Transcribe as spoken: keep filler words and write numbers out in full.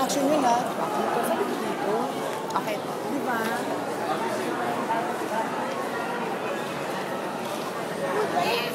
action yun, ha? Dito, sabi ko dito. Okay. Di ba? Yeah.